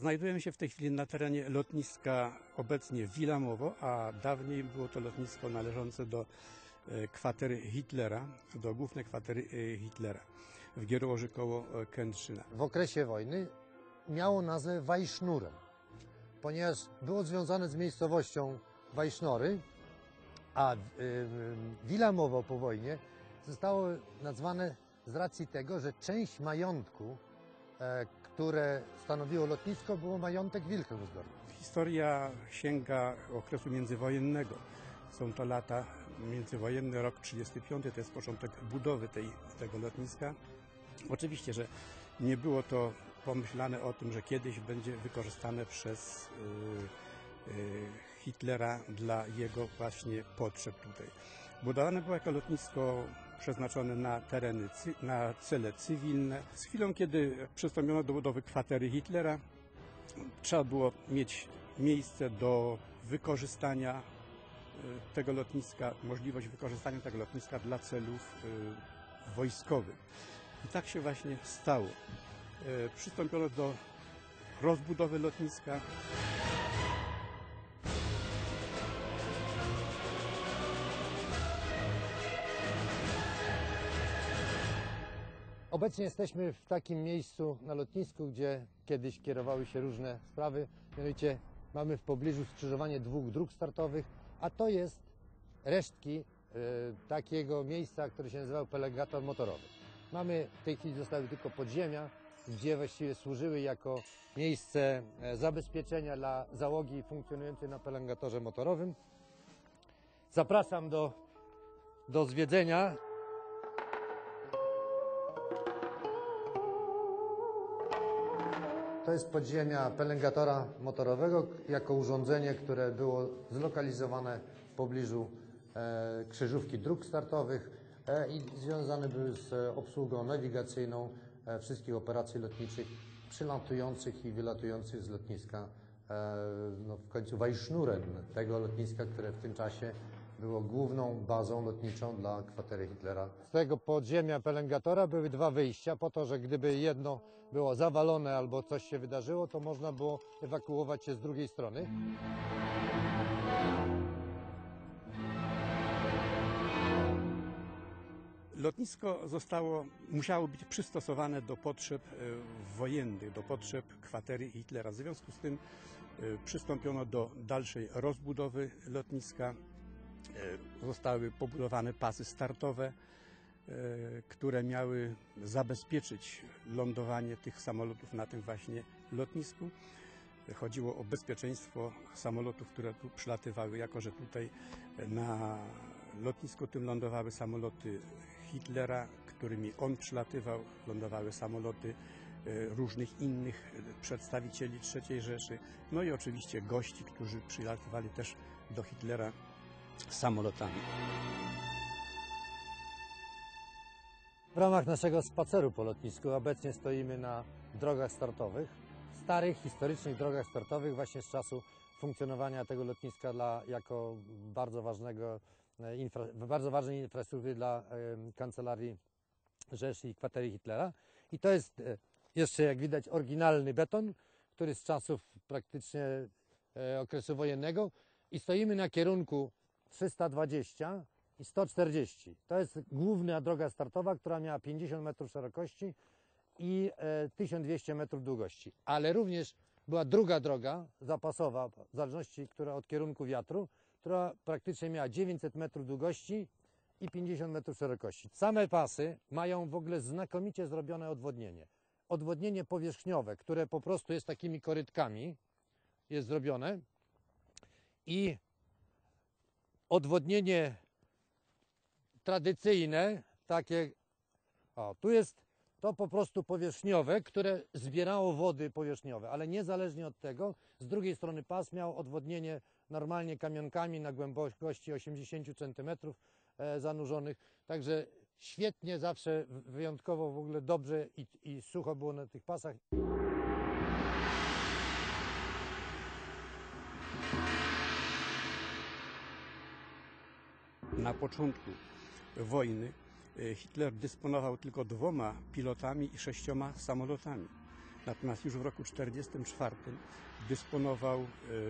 Znajdujemy się w tej chwili na terenie lotniska obecnie Wilamowo, a dawniej było to lotnisko należące do kwatery Hitlera, do głównej kwatery Hitlera w Gierołoży koło Kętrzyna. W okresie wojny miało nazwę Weissznurem, ponieważ było związane z miejscowością Weissnory, a Wilamowo po wojnie zostało nazwane z racji tego, że część majątku, które stanowiło lotnisko, było majątek Wilhelmsdorf. Historia sięga okresu międzywojennego. Są to lata międzywojenne, rok 1935, to jest początek budowy tego lotniska. Oczywiście, że nie było to pomyślane o tym, że kiedyś będzie wykorzystane przez Hitlera dla jego właśnie potrzeb tutaj. Budowane było jako lotnisko przeznaczone na cele cywilne. Z chwilą, kiedy przystąpiono do budowy kwatery Hitlera, trzeba było mieć miejsce do wykorzystania tego lotniska, możliwość wykorzystania tego lotniska dla celów wojskowych. I tak się właśnie stało. Przystąpiono do rozbudowy lotniska. Obecnie jesteśmy w takim miejscu na lotnisku, gdzie kiedyś kierowały się różne sprawy. Mianowicie mamy w pobliżu skrzyżowanie dwóch dróg startowych, a to jest resztki takiego miejsca, które się nazywał pelengator motorowy. Mamy w tej chwili zostały tylko podziemia, gdzie właściwie służyły jako miejsce zabezpieczenia dla załogi funkcjonującej na pelengatorze motorowym. Zapraszam do zwiedzenia. To jest podziemia pelengatora motorowego jako urządzenie, które było zlokalizowane w pobliżu krzyżówki dróg startowych i związane były z obsługą nawigacyjną wszystkich operacji lotniczych przylatujących i wylatujących z lotniska w końcu Weissschnuren, tego lotniska, które w tym czasie było główną bazą lotniczą dla kwatery Hitlera. Z tego podziemia pelengatora były dwa wyjścia po to, że gdyby jedno było zawalone albo coś się wydarzyło, to można było ewakuować się z drugiej strony. Lotnisko musiało być przystosowane do potrzeb wojennych, do potrzeb kwatery Hitlera. W związku z tym przystąpiono do dalszej rozbudowy lotniska. Zostały pobudowane pasy startowe, które miały zabezpieczyć lądowanie tych samolotów na tym właśnie lotnisku. Chodziło o bezpieczeństwo samolotów, które tu przylatywały, jako że tutaj na lotnisku tym lądowały samoloty Hitlera, którymi on przylatywał, lądowały samoloty różnych innych przedstawicieli III Rzeszy, no i oczywiście gości, którzy przylatywali też do Hitlera samolotami. W ramach naszego spaceru po lotnisku obecnie stoimy na drogach startowych, starych, historycznych drogach startowych właśnie z czasu funkcjonowania tego lotniska jako bardzo ważnej infrastruktury dla kancelarii Rzeszy i kwatery Hitlera. I to jest jeszcze, jak widać, oryginalny beton, który z czasów praktycznie okresu wojennego, i stoimy na kierunku 320 i 140. To jest główna droga startowa, która miała 50 metrów szerokości i 1200 metrów długości. Ale również była druga droga zapasowa, w zależności od kierunku wiatru, która praktycznie miała 900 metrów długości i 50 metrów szerokości. Same pasy mają w ogóle znakomicie zrobione odwodnienie. Odwodnienie powierzchniowe, które po prostu jest takimi korytkami, jest zrobione, i odwodnienie tradycyjne, takie, tu jest to po prostu powierzchniowe, które zbierało wody powierzchniowe, ale niezależnie od tego, z drugiej strony pas miał odwodnienie normalnie kamionkami na głębokości 80 cm zanurzonych, także świetnie, zawsze wyjątkowo w ogóle dobrze i sucho było na tych pasach. Na początku wojny Hitler dysponował tylko 2 pilotami i 6 samolotami. Natomiast już w roku 1944 dysponował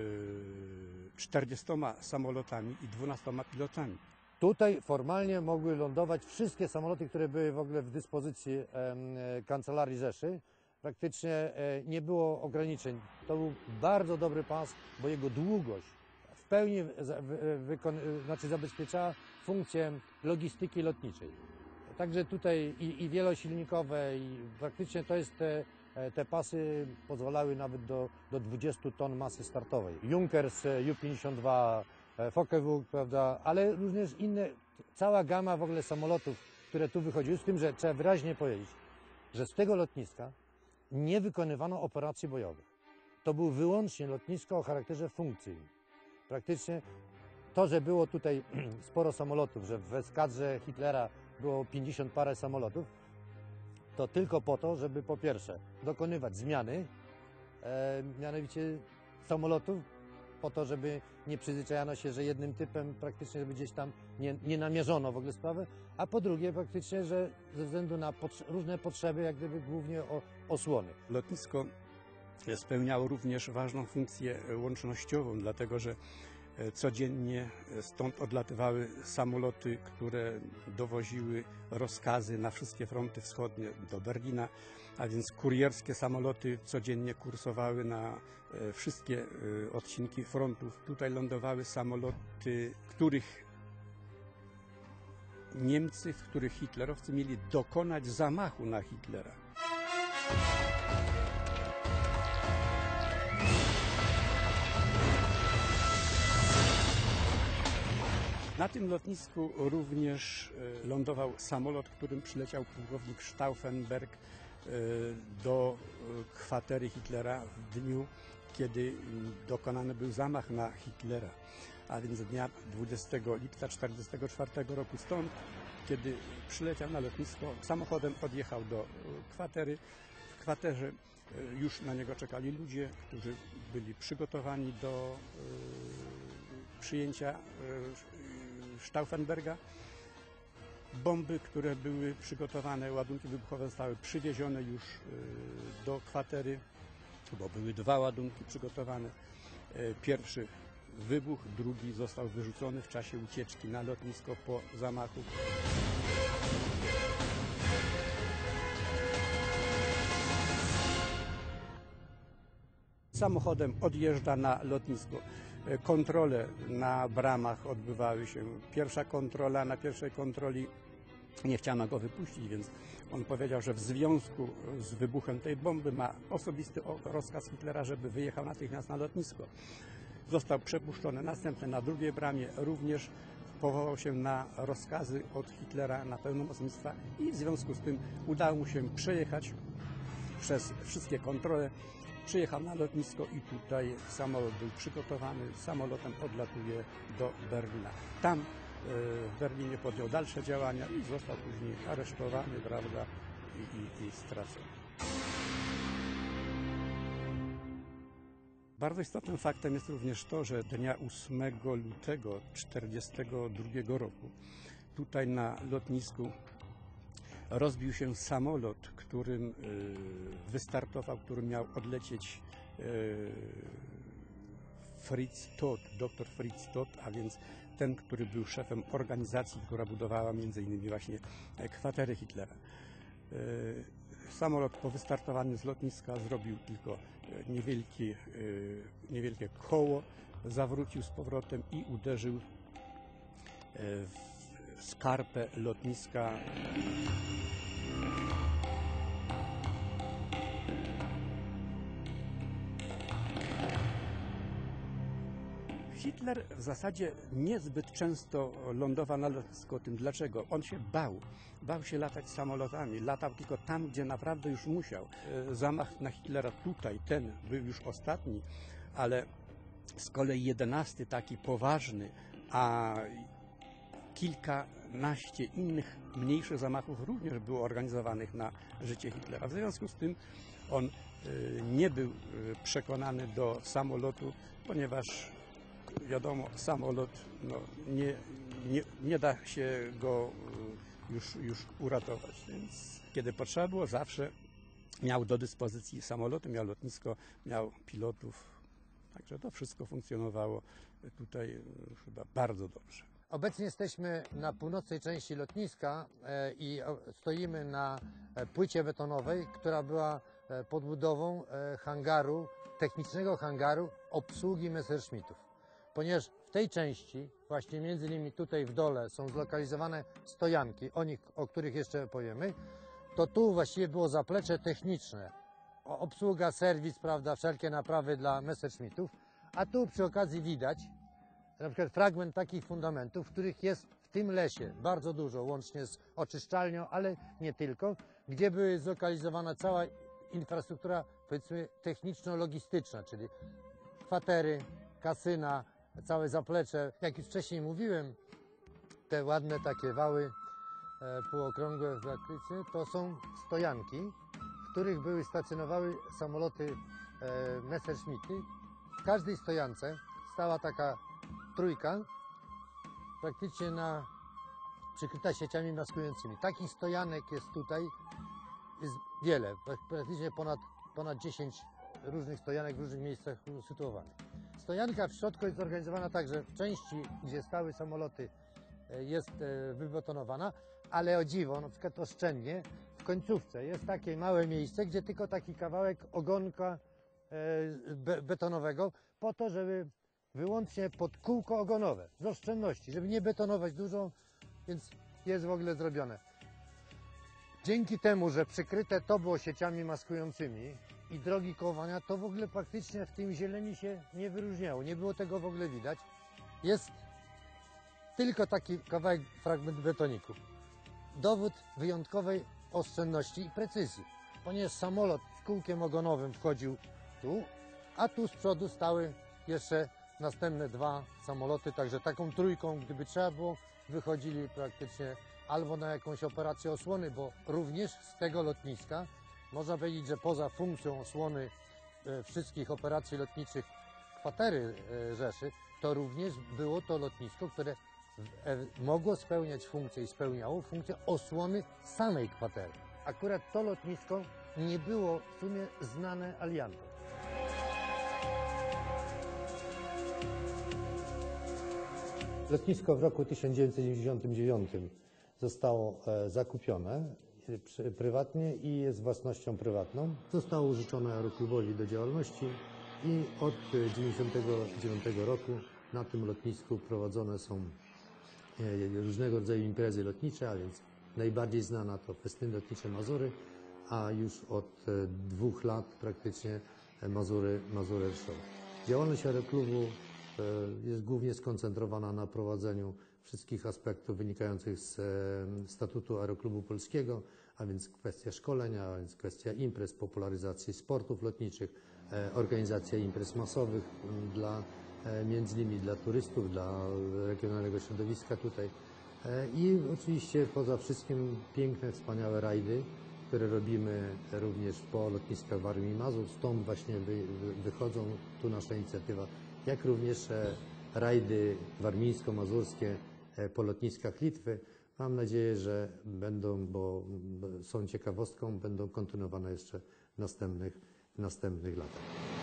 40 samolotami i 12 pilotami. Tutaj formalnie mogły lądować wszystkie samoloty, które były w ogóle w dyspozycji Kancelarii Rzeszy. Praktycznie nie było ograniczeń. To był bardzo dobry pas, bo jego długość w pełni zabezpieczała funkcję logistyki lotniczej. Także tutaj i wielosilnikowe, i praktycznie to jest te pasy pozwalały nawet do 20 ton masy startowej. Junkers, Ju-52, Focke-Wulf, prawda, ale również inne, cała gama w ogóle samolotów, które tu wychodziły, z tym, że trzeba wyraźnie powiedzieć, że z tego lotniska nie wykonywano operacji bojowych. To było wyłącznie lotnisko o charakterze funkcyjnym. Praktycznie to, że było tutaj sporo samolotów, że w eskadrze Hitlera było 50 parę samolotów, to tylko po to, żeby po pierwsze dokonywać zmiany, mianowicie samolotów, po to, żeby nie przyzwyczajano się, że jednym typem praktycznie, żeby gdzieś tam nie namierzono w ogóle sprawy, a po drugie praktycznie, że ze względu na różne potrzeby, jak gdyby głównie osłony. Lotnisko spełniało również ważną funkcję łącznościową, dlatego że codziennie stąd odlatywały samoloty, które dowoziły rozkazy na wszystkie fronty wschodnie do Berlina, a więc kurierskie samoloty codziennie kursowały na wszystkie odcinki frontów. Tutaj lądowały samoloty, których Niemcy, w których hitlerowcy mieli dokonać zamachu na Hitlera. Na tym lotnisku również lądował samolot, którym przyleciał pułkownik Stauffenberg do kwatery Hitlera w dniu, kiedy dokonany był zamach na Hitlera, a więc dnia 20 lipca 1944 roku. Stąd, kiedy przyleciał na lotnisko, samochodem odjechał do kwatery. W kwaterze już na niego czekali ludzie, którzy byli przygotowani do przyjęcia Stauffenberga. Bomby, które były przygotowane, ładunki wybuchowe zostały przywiezione już do kwatery, bo były 2 ładunki przygotowane. Pierwszy wybuch, drugi został wyrzucony w czasie ucieczki na lotnisko po zamachu. Samochodem odjeżdża na lotnisko. Kontrole na bramach odbywały się. Pierwsza kontrola, na pierwszej kontroli nie chciano go wypuścić, więc on powiedział, że w związku z wybuchem tej bomby ma osobisty rozkaz Hitlera, żeby wyjechał natychmiast na lotnisko. Został przepuszczony. Następnie na drugiej bramie również powołał się na rozkazy od Hitlera, na pełnomocnictwa i w związku z tym udało mu się przejechać przez wszystkie kontrole. Przyjechał na lotnisko i tutaj samolot był przygotowany, samolotem odlatuje do Berlina. Tam w Berlinie podjął dalsze działania i został później aresztowany, prawda, i stracony. Bardzo istotnym faktem jest również to, że dnia 8 lutego 1942 roku tutaj na lotnisku rozbił się samolot, którym wystartował, którym miał odlecieć Fritz Todt, dr Fritz Todt, a więc ten, który był szefem organizacji, która budowała m.in. właśnie kwatery Hitlera. Samolot po wystartowaniu z lotniska zrobił tylko niewielkie koło, zawrócił z powrotem i uderzył w skarpę lotniska. Hitler w zasadzie niezbyt często lądował na lotnisku. O tym dlaczego? On się bał. Bał się latać samolotami. Latał tylko tam, gdzie naprawdę już musiał. Zamach na Hitlera tutaj, ten był już ostatni, ale z kolei 11, taki poważny, a kilkanaście innych mniejszych zamachów również było organizowanych na życie Hitlera. W związku z tym on nie był przekonany do samolotu, ponieważ wiadomo, samolot nie da się go już uratować, więc kiedy potrzeba było, zawsze miał do dyspozycji samoloty, miał lotnisko, miał pilotów. Także to wszystko funkcjonowało tutaj chyba bardzo dobrze. Obecnie jesteśmy na północnej części lotniska i stoimy na płycie betonowej, która była podbudową hangaru, technicznego hangaru obsługi Messerschmittów. Ponieważ w tej części, właśnie między innymi tutaj w dole, są zlokalizowane stojanki, o których jeszcze powiemy, to tu właściwie było zaplecze techniczne, obsługa, serwis, prawda, wszelkie naprawy dla Messerschmittów, a tu przy okazji widać na przykład fragment takich fundamentów, których jest w tym lesie bardzo dużo, łącznie z oczyszczalnią, ale nie tylko, gdzie były zlokalizowana cała infrastruktura, powiedzmy, techniczno-logistyczna, czyli kwatery, kasyna, całe zaplecze. Jak już wcześniej mówiłem, te ładne takie wały półokrągłe praktycznie, to są stojanki, w których stacjonowały samoloty Messerschmitty. W każdej stojance stała taka trójka, praktycznie przykryta sieciami maskującymi. Takich stojanek jest tutaj jest wiele, praktycznie ponad 10 różnych stojanek w różnych miejscach usytuowanych. Stojanka w środku jest zorganizowana tak, że w części, gdzie stały samoloty, jest wybetonowana, ale o dziwo, na przykład oszczędnie, w końcówce jest takie małe miejsce, gdzie tylko taki kawałek ogonka betonowego, po to, żeby wyłącznie pod kółko ogonowe, z oszczędności, żeby nie betonować dużo, więc jest w ogóle zrobione. Dzięki temu, że przykryte to było sieciami maskującymi i drogi kołowania, to w ogóle praktycznie w tym zieleni się nie wyróżniało, nie było tego w ogóle widać. Jest tylko taki kawałek, fragment betoniku. Dowód wyjątkowej oszczędności i precyzji, ponieważ samolot z kółkiem ogonowym wchodził tu, a tu z przodu stały jeszcze następne dwa samoloty, także taką trójką, gdyby trzeba było, wychodzili praktycznie albo na jakąś operację osłony, bo również z tego lotniska można powiedzieć, że poza funkcją osłony wszystkich operacji lotniczych kwatery Rzeszy, to również było to lotnisko, które mogło spełniać funkcję i spełniało funkcję osłony samej kwatery. Akurat to lotnisko nie było w sumie znane aliantom. Lotnisko w roku 1999 zostało zakupione prywatnie i jest własnością prywatną. Zostało użyczone Aeroklubowi do działalności i od 1999 roku na tym lotnisku prowadzone są różnego rodzaju imprezy lotnicze, a więc najbardziej znana to Festyn Lotnicze Mazury, a już od 2 lat praktycznie Mazury Show. Działalność Aeroklubu jest głównie skoncentrowana na prowadzeniu wszystkich aspektów wynikających z statutu Aeroklubu Polskiego, a więc kwestia szkolenia, a więc kwestia imprez, popularyzacji sportów lotniczych, organizacja imprez masowych między innymi dla turystów, dla regionalnego środowiska tutaj i oczywiście poza wszystkim piękne, wspaniałe rajdy, które robimy również po lotniskach Warmii i Mazur, stąd właśnie wychodzą tu nasza inicjatywa, jak również rajdy warmińsko-mazurskie po lotniskach Litwy. Mam nadzieję, że będą, bo są ciekawostką, będą kontynuowane jeszcze w następnych latach.